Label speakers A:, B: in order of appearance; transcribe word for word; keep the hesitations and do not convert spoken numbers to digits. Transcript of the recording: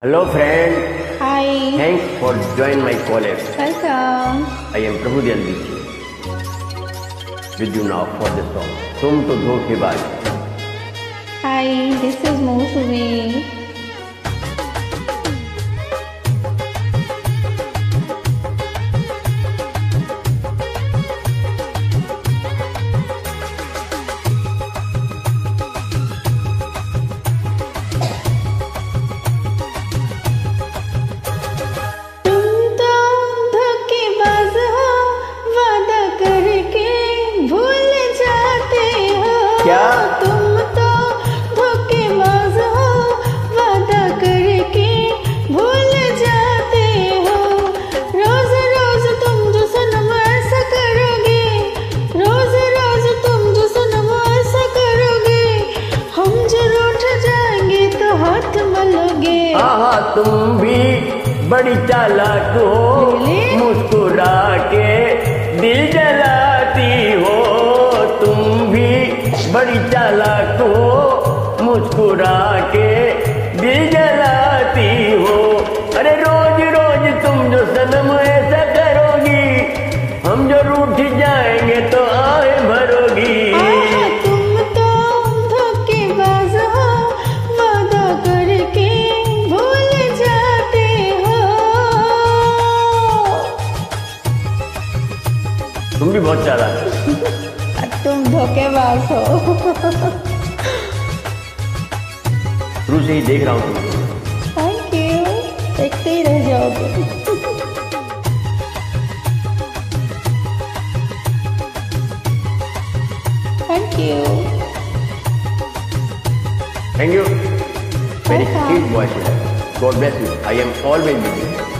A: Hello friend.
B: Hi.
A: Thanks for joining my collab.
B: Welcome.
A: I am Prabhu Dayal Dixit. With you now for the song तुम तो धोखेबाज.
B: Hi, this is Mousami.
A: क्या
B: तुम तो धोखेबाज हो, वादा करके भूल जाते हो। रोज रोज तुम जो सनम ऐसा करोगे, रोज रोज तुम जो सनम ऐसा करोगे, हम जो रूठ जाएंगे तो हाथ मलोगे।
A: हाँ हाँ तुम भी बड़ी चालाक हो, मुस्कुरा के दिल जलाती हो। तुम भी बड़ी चालाक हो, मुस्कुरा के दिल जलाती हो। अरे रोज रोज तुम जो सनम ऐसा करोगी, हम जो रूठ जाएंगे तो आए भरोगी।
B: तुम तो धोखेबाज हो, वादा करके भूल जाते हो।
A: तुम भी बहुत चालाक हो।
B: तुम धोखेबाज हो।
A: शुरू से ही देख रहा हूँ तुमको।
B: थैंक यू, देखते ही रह जाओगे। Thank you.
A: Thank you. Very
B: Welcome.
A: sweet voice. God bless you. I am always with you.